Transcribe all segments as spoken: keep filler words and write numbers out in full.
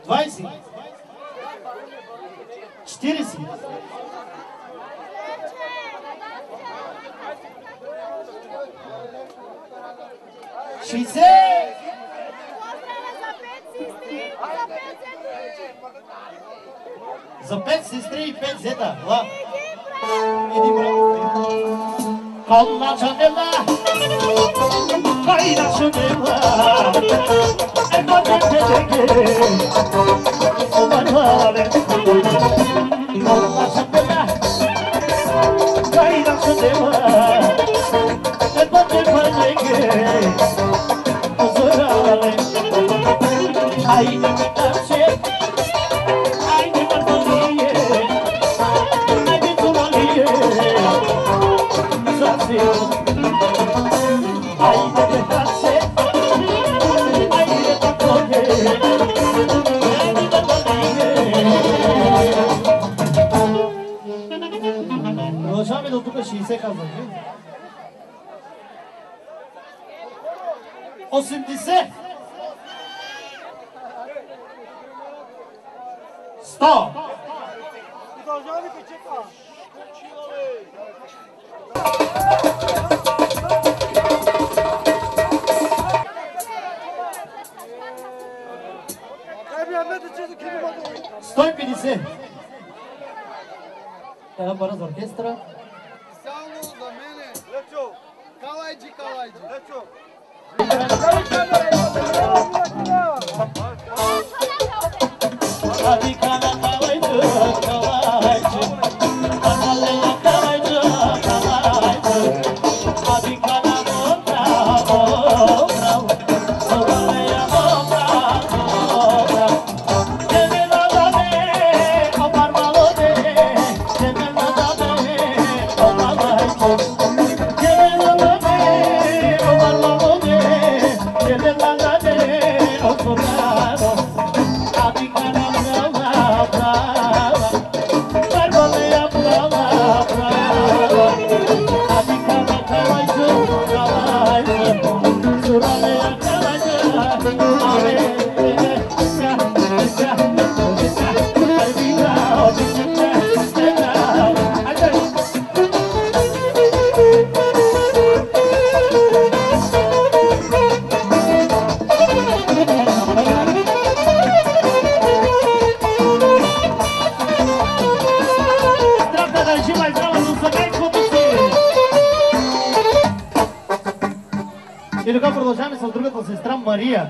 двайсет, четиридесет, шестьдесят. За пет сестри и пет зета. Ла. Иди, браво. Колла чанела, кайна чанела, ема тетеге, оманвале. Колла чанела, кайна чанела, ема тетеге, озорале. Ай не таче. Продължаваме до тук шейсет казвам. осемдесет. сто. Продължаваме чека. сто и петдесет. Една пара за оркестра. Само за мене. Лечо. Калайджи, калайджи. Лечо. И така продължаваме с другата сестра Мария.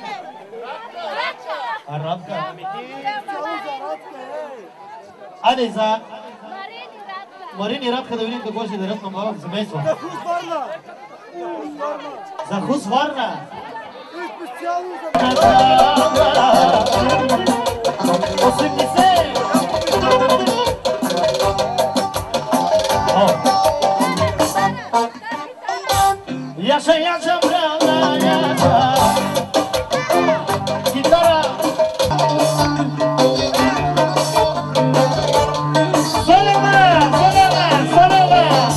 Арабка. Айде за Марин и Радка да видим какво ще дарят на малото семейство. За Хус Варна. За Хус Варна. И специално за осемдесет. Яша, яша, брала, яша. Гитара. Солена, солена, солена.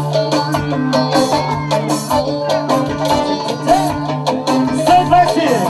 сто двайсет.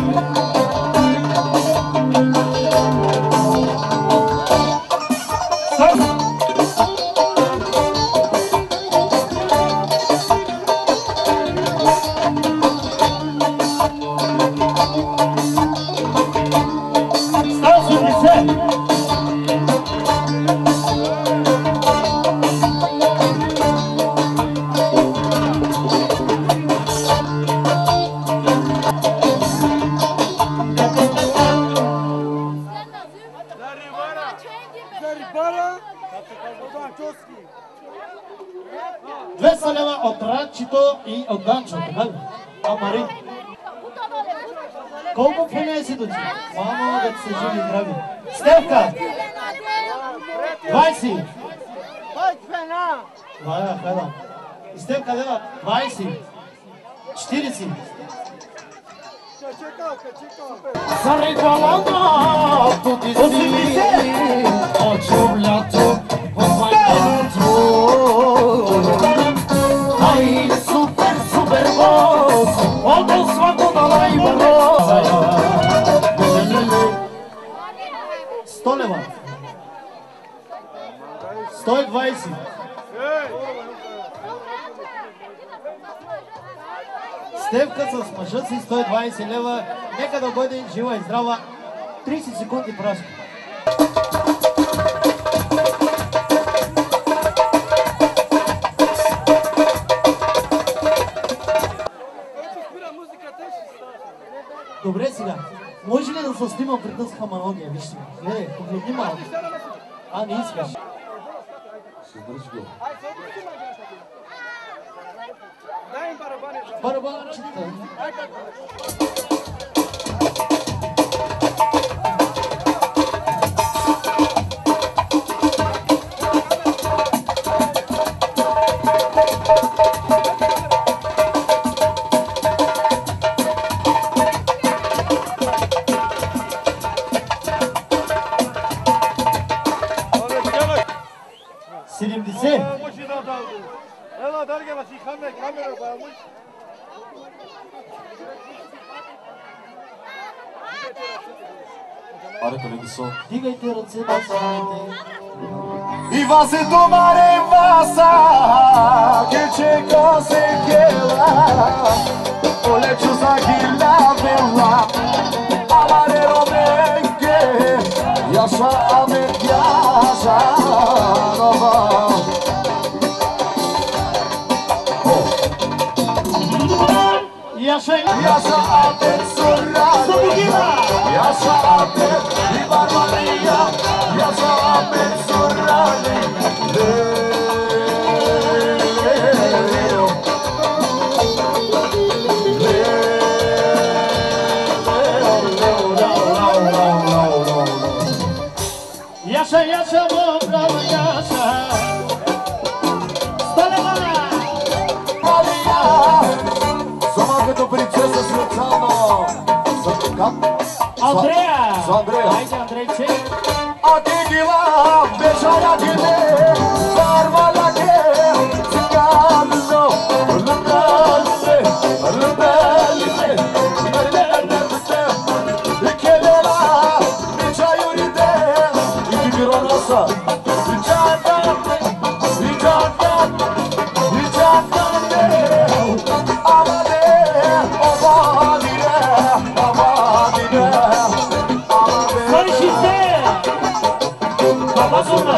двеста лева от Радчето и от Данчо, така ли? А Мари? Колко пене си дочи? Мамо, да ти се живи и здрави. Стевка! двайсет! Вая, хайда. Стевка лева, двайсет! четиридесет! Зарегвалана, туди си, очумлято, помайнато. Ай, супер, супер бос, одно свако дала и бро. Стевка с мъжа си сто и двайсет лева. Нека да бъде жива и здрава. трийсет секунди прашка. Добре сега. Може ли да се снимам пред нас хамалогия? Вижте. Гледай, погледни малко. А, не искаш. Дай им барабани. Барабанчета. седемдесет. Ела, даргела си хаме камера баямуш. Аре, колеги, со. Дигайте ръце, да станете. И вас е томаре васа, che c'è cose che va, o le ciusa chi la bella, amare romenge, yaşa amet yaşa, nova. Yaşa, Yaşa amet sorrani, yaşa amet libarmania, yaşa amet sorrani. Yaşa, yaşa, bravo, yaşa. Сталева! Сама като принцеса Светлана. Как? Андрея! За Андрея. Айде, Андрейче. А ти гила, бежая гиле, барвала ге, цигано, лъбале, лъбале, лъбале, икелела, бича юриде, и ти биронаса, бичата, бичата, бичата, амаде, обадире, обадире, амаде. Свършите! Баба Зуна!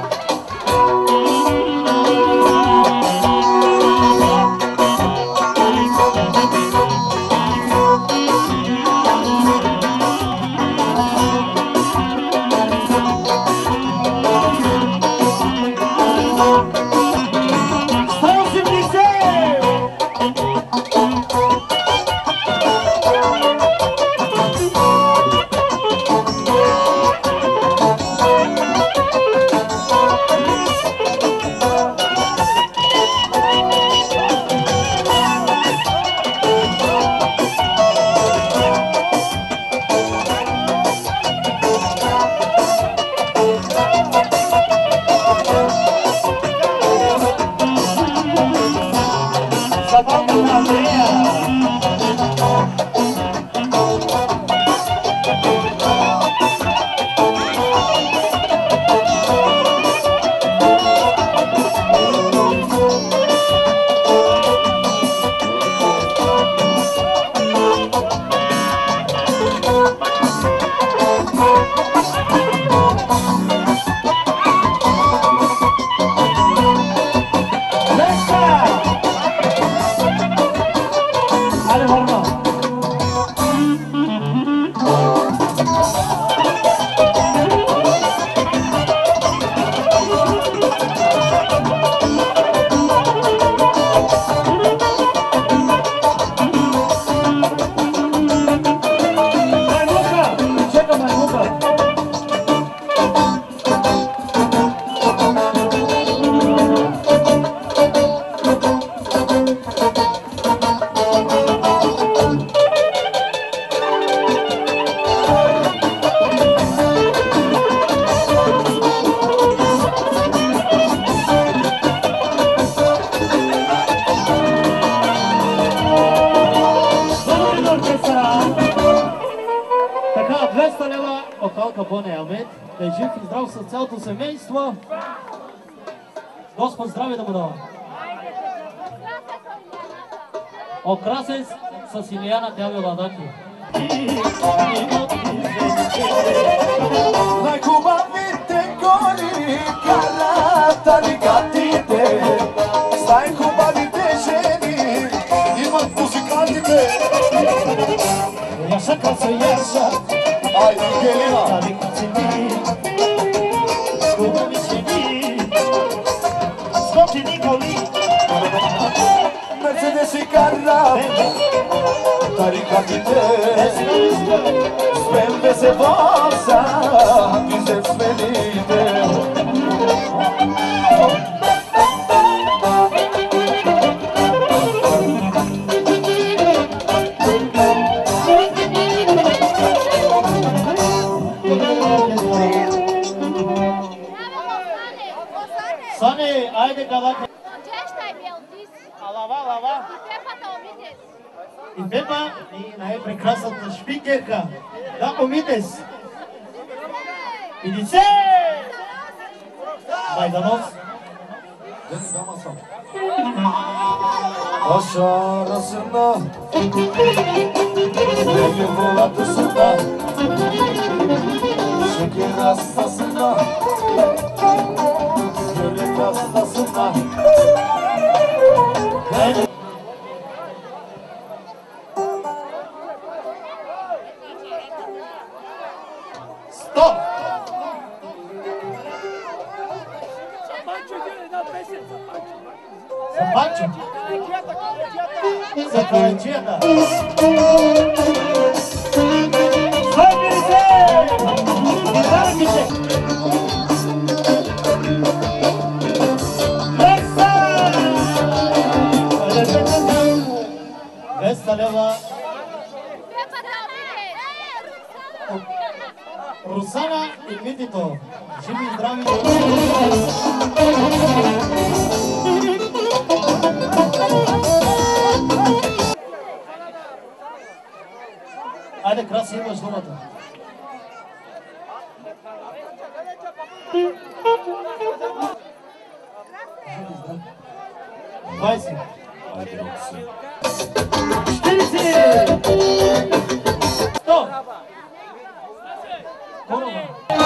да е жив и здрав с цялото семейство. Господ здраве да му дава. Okrasens sa Siliana te avio la daki. Najhubavite goli karata ligatite. Najhubavite ženi imam muzikantite. Yaşa kalsa yaşa. Aj, Mikelina. Tabi kaçeni. Skubam içeni. Skopini goli. Mercedes i karata ligatite. Spende se vosa, bize svelite. Sane, ajde kada... Češtaj mi je dis. Alava, alava. I Pepa to omites. И Пепа, и най-прекрасната шпикерка, да помитес. Идице! Майданос. Aşağı arasında Deli bulatısında Şeker hastasında Yürek hastasında Стоп! Запачу. За каланчета. Заберите! Заберите! Веса! Веса лева. Pepa to omites. Русана и Митито. Живи и здрави. Айде, Краси, имаш думата. двайсет. четиридесет. Сто. Короба.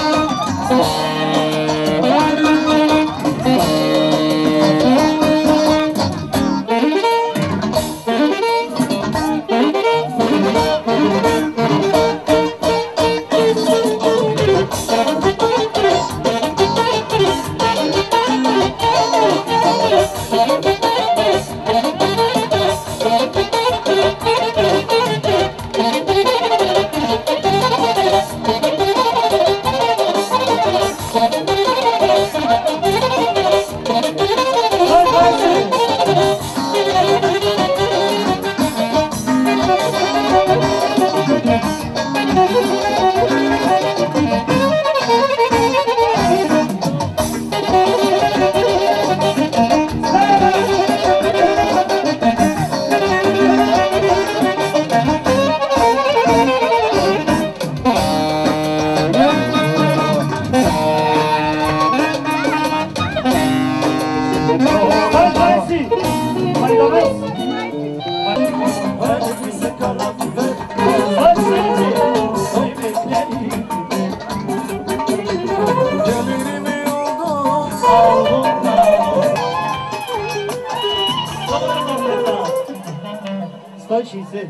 сто шестьдесят.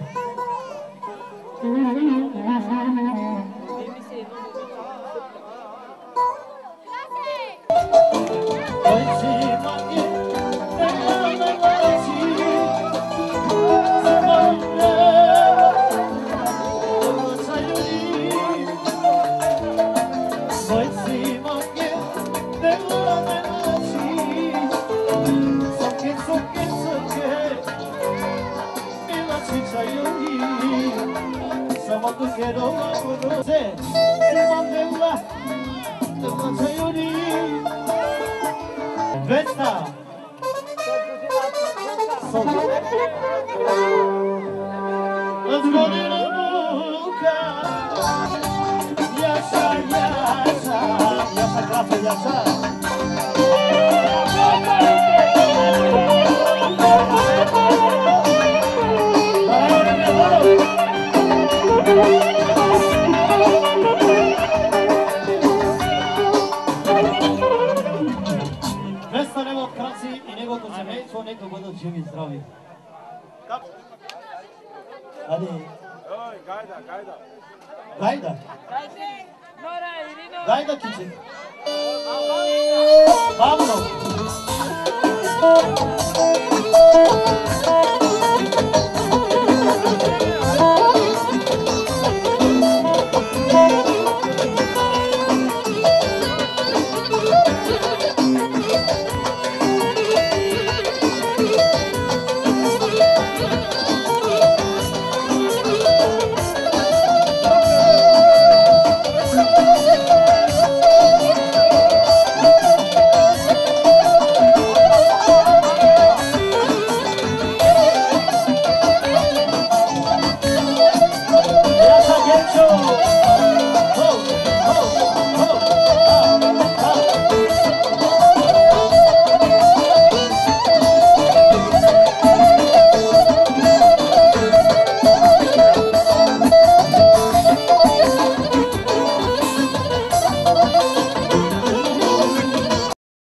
двеста. Яша, Яша, Яша, краса, Яша. Hadi. Oy, gajda, gajda. Gajda. Gajda küçük. Pablo.